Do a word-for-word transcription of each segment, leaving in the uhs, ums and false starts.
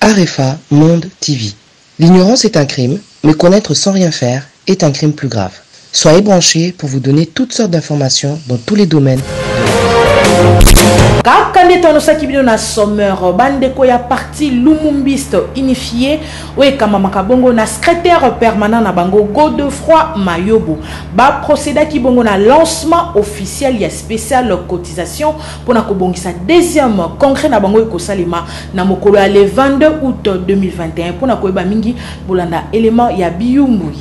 Arefa Monde T V. L'ignorance est un crime, mais connaître sans rien faire est un crime plus grave. Soyez branchés pour vous donner toutes sortes d'informations dans tous les domaines. Kakande tonosaki bino na sommeur bandeko ya parti Lumumbiste unifié oekama makabongo na secrétaire permanent na bango Godefroy Mayobo ba procéda ki bongo na lancement officiel ya spécial cotisation pour na kobongisa deuxième congrès na bango ekosalema na mokolo ya le vingt-deux août deux mille vingt et un pour na koyeba mingi bolanda élément ya biyumbui.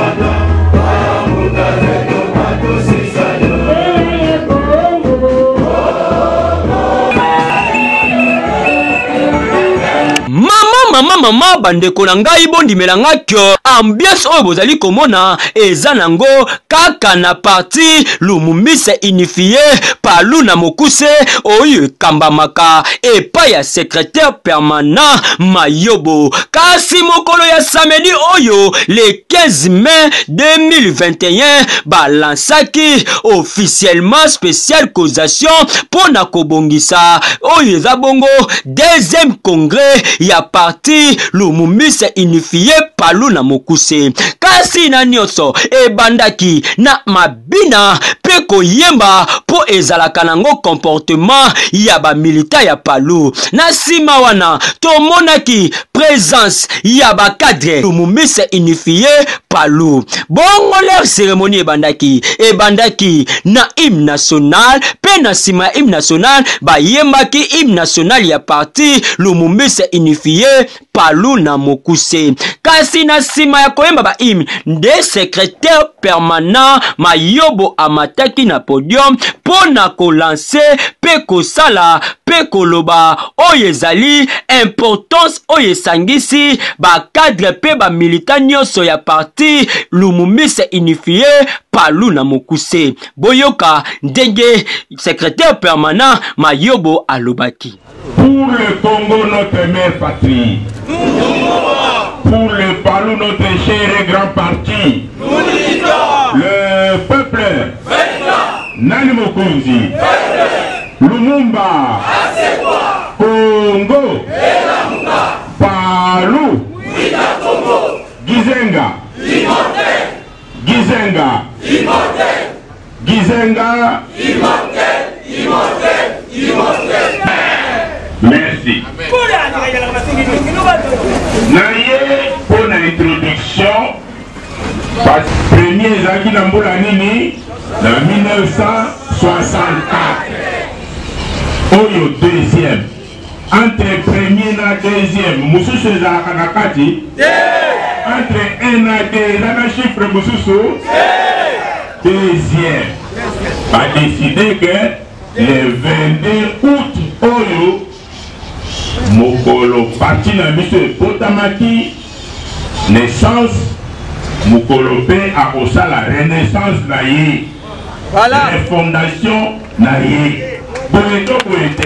Mama mama bandeko na ngai bondimela ngakyo ambiance oyo bozali komona eza nango kaka na parti Lumumbiste unifié palu na mokuse oyo kambamaka epa ya secrétaire permanent Mayobo kasi mokolo ya samedi oyo le quinze mai deux mille vingt et un balansaki officiellement spécial causation pour na kobongisa oyo eza bongo deuxième congrès ya parti Lumumbiste unifié palu na mokuse kasi na nyonso ebandaki na mabina pe koyemba po ezalaka nango comportement ya ba milita ya palu na sima wana tomonaki présence ya ba cadre Lumumbiste unifié palu bongo leur cérémonie ebandaki ebandaki na hymne national pe na sima hymne national ba yembaki hymne national ya parti Lumumbiste unifié palu na mokuse kasi na sima ya koyemba ba hymne de secrétaire permanent Mayobo amataki na podium pona ko lancer pe ko sala pe koloba oyo ezali importance oyo esangisi ba cadre pe ba militant nyonso ya parti Lumumbiste unifié palu na mokuse boyoka ndenge secrétaire permanent Mayobo alobaki. Pour le Congo, notre mère patrie. Pour le Palu, notre cher et grand parti. Le peuple. Nani Mokonzi. Lumumba. Congo. Palu. Gizenga. Gizenga. Gizenga. Merci. Naye pour l'introduction, parce que premier Zaki Namboula Nini, en mille neuf cent soixante-quatre. Oyo deuxième. Entre premier et deuxième, Moussou César Kanakati. Entre un et deux, la chiffre Moussou. Deuxième. A décidé que le vingt-deux août, Oyo, Mokolo parti na monsieur Potamaki naissance Mokolo pe a osa la renaissance na ye voilà la fondation na ye boleto bolete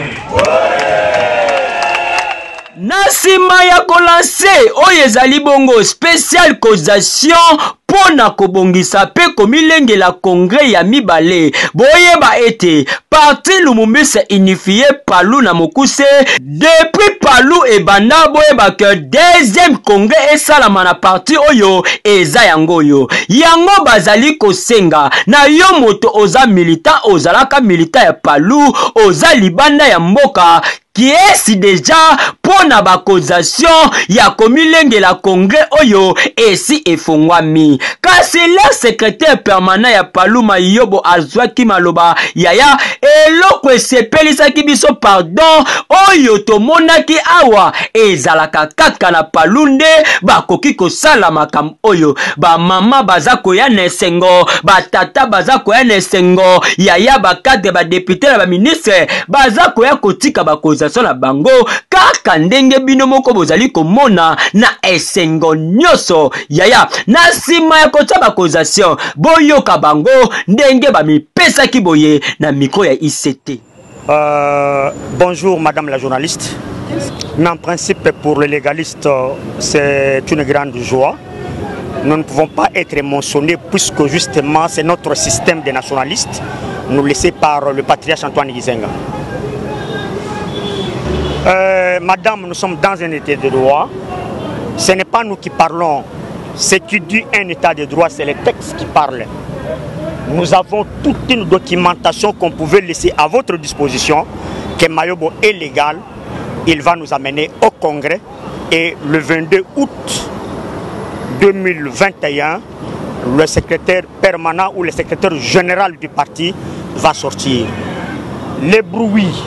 nasima ya kolanse oyo ezali bongo spécial causation pona kobongisa pe komilengela congrès ya mibale boyeba ete parti Lumumbiste unifié palu na mokuse depuis palu ebanda boyeba que deuxième congrès esalama na parti oyo eza yango yo yango bazali kosenga na yo moto oza militant ozalaka militant ya palu oza libanda ya mboka qui est si déjà pour na bakozation ya komilengela congrès oyo esi efongwami kasi le secrétaire permanent ya palu Mayobo azwaki maloba yaya eloko esepelisaki biso pardon oyo tomonaki awa ezalaka kaka na palu nde bakoki kosala makambo oyo ba mama baza koya na esengo batata baza koya na esengo yaya bakadre badepute na baministre baza koya kotika bakozation na bango kaka ndenge bino moko bozali komona na esengo nyoso yaya na sima ya kotsa bakozation boyoka bango ndenge bamipesaki boye na micro ya I C T. Euh, bonjour madame la journaliste. Mais en principe pour les légalistes c'est une grande joie. Nous ne pouvons pas être émotionnés puisque justement c'est notre système de nationalistes nous laissé par le patriarche Antoine Gizenga. Euh, madame, nous sommes dans un état de droit. Ce n'est pas nous qui parlons. Ce qui dit un état de droit, c'est les textes qui parlent. Nous avons toute une documentation qu'on pouvait laisser à votre disposition, que Mayobo est légal. Il va nous amener au Congrès et le vingt-deux août deux mille vingt et un, le secrétaire permanent ou le secrétaire général du parti va sortir. Les bruits,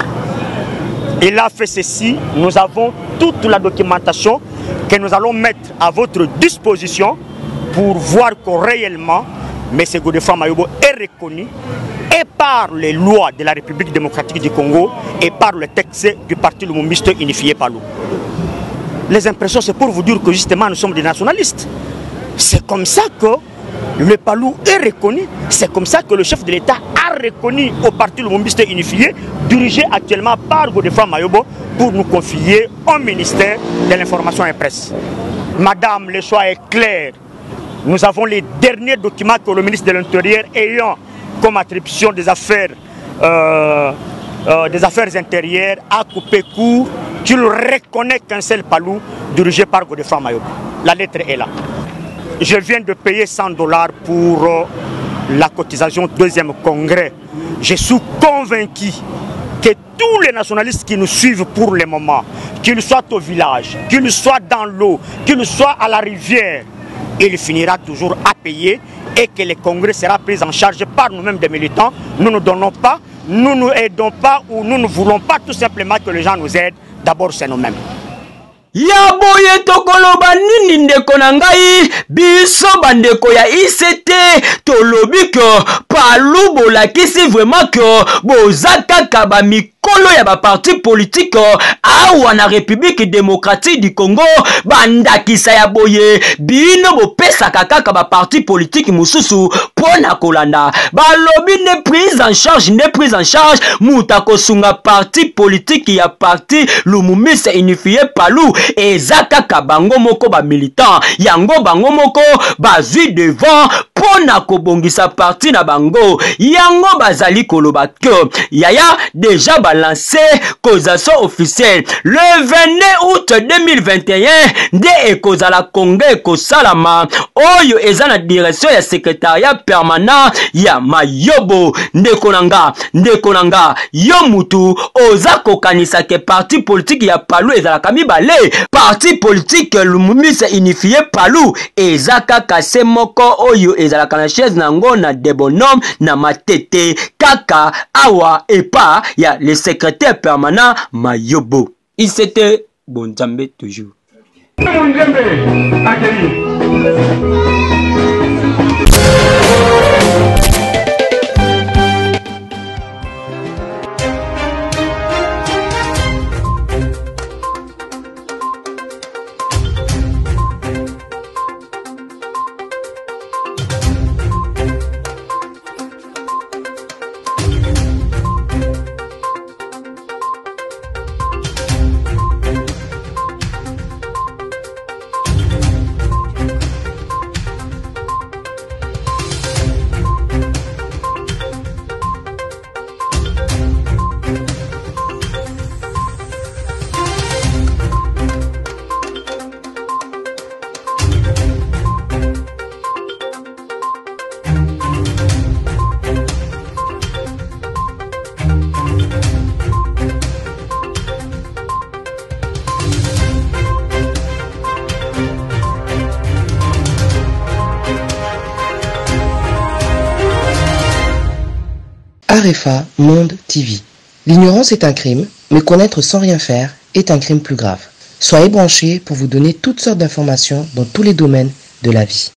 il a fait ceci, nous avons toute la documentation que nous allons mettre à votre disposition pour voir que réellement M. Godefroid Mayobo est reconnu et par les lois de la République démocratique du Congo et par le texte du parti lumumbiste unifié Palou. Les impressions, c'est pour vous dire que justement nous sommes des nationalistes. C'est comme ça que le Palou est reconnu, c'est comme ça que le chef de l'État a reconnu au parti lumumbiste unifié, dirigé actuellement par Godefroid Mayobo, pour nous confier au ministère de l'Information et Presse. Madame, le choix est clair. Nous avons les derniers documents que le ministre de l'Intérieur ayant comme attribution des affaires, euh, euh, des affaires intérieures a coupé court qu'il reconnaît qu'un seul Palou dirigé par Godefroid Mayobo. La lettre est là. Je viens de payer cent dollars pour euh, la cotisation deuxième congrès. Je suis convaincu que tous les nationalistes qui nous suivent pour le moment, qu'ils soient au village, qu'ils soient dans l'eau, qu'ils soient à la rivière, il finira toujours à payer et que le congrès sera pris en charge par nous-mêmes des militants. Nous ne donnons pas, nous ne aidons pas ou nous ne voulons pas tout simplement que les gens nous aident. D'abord, c'est nous-mêmes. Ya boye tokoloba nini ndeko na ngai biso bandeko ya I C T tolobi ke Palou bolakisi vraiment que bozaka kaba mikolo ya ba parti politique awa na République démocratique du Congo bandakisa ya boye bino bopesa kaka ba parti politique mususu pona kolanda balobi ne prise en charge ne prise en charge muta kosunga parti politique ya parti Lumumbiste unifié Palou ezaka kabango moko ba militant yango bango moko bazui devant pona kobongisa parti na bango yango bazali koloba que yaya déjà balancé causation officielle le vingt-deux août deux mille vingt et un nde ekozala congrès ekosalama oyo eza na direction ya secrétariat permanent ya Mayobo ndeko nanga ndeko nanga yo mutu oza kokanisa ke parti politique ya Palou ezalaka mibale parti politique Lumumbiste unifié Palou eza kaka se moko oyo ezalaka na chaise nango na debonom na matete kaka awa epa ya le secrétaire permanent Mayobo. Il s'était Bonzambe toujours. Arefa Monde T V. L'ignorance est un crime, mais connaître sans rien faire est un crime plus grave. Soyez branchés pour vous donner toutes sortes d'informations dans tous les domaines de la vie.